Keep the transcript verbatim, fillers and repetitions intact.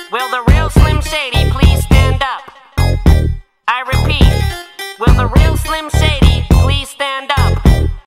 Will the real Slim Shady please stand up? I repeat, will the real Slim Shady